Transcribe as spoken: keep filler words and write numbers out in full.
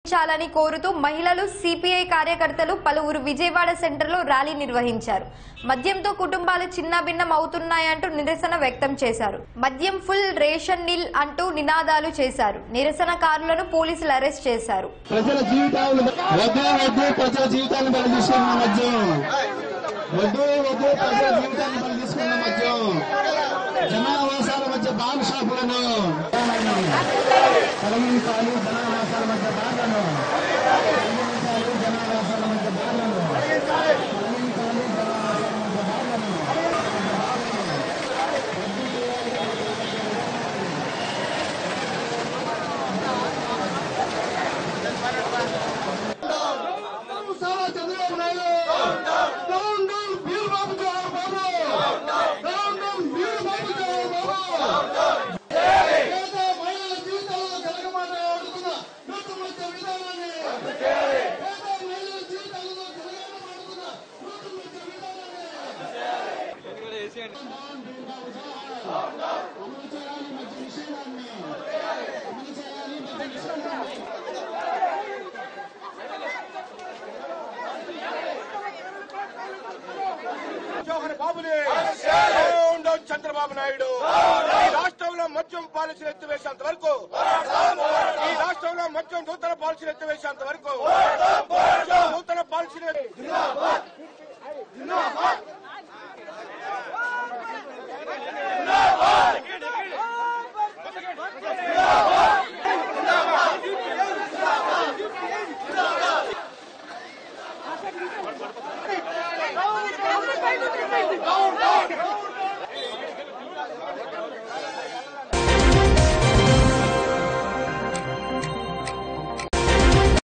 చాలని కోరుతూ మహిళలు సిపిఐ కార్యకర్తలు పలువురు విజయవాడ సెంటర్లో ర్యాలీ నిర్వహించారు. మద్యంతో కుటుంబాలు చిన్నభిన్నం అవుతున్నాయంటూ నిరసన వ్యక్తం చేశారు. మద్యం ఫుల్ రేషన్ నిల్ అంటూ నినాదాలు చేశారు. నిరసనకారులను పోలీసులు అరెస్ట్ చేశారు. ప్రజల జీవితాలను వద్దు వద్దు ప్రజల జీవితాలను బలి తీసుకున్న మద్యం వద్దు వద్దు ప్రజల జీవితాలను బలి తీసుకున్న మద్యం జనావాసాల మధ్య బాల్ షాపులను తొలగించాలి. జనావాసాల మధ్య బార్లను తొలగించాలి. జనావాసాల మధ్య బార్లను తొలగించాలి. జనావాసాల మధ్య బార్లను Chandrababu Naidu down down Veeru Babu Jawahar Babu down down Veeru Babu Jawahar బాబు పేద మహిళల జీవితాల్లో కలగమాట ఆడుతున్న నూతన మధ్య విధానాన్ని పేద మహిళల జీవితాల్లో కలగమాట ఆడుతున్న నూతన మధ్య విధానాన్ని అమలు చేయాలి. మధ్య నిషేధాన్ని అమలు చేయాలి. మధ్య నిషేధాన్ని జవహర్ బాబుని డౌన్ డౌన్ చంద్రబాబు నాయుడు ఈ రాష్ట్రంలో మద్యం పాలసీలు ఎత్తివేసేంత వరకు ఈ రాష్ట్రంలో మద్యం నూతన పాలసీలు ఎత్తివేసేంత వరకు నూతన పాలసీలు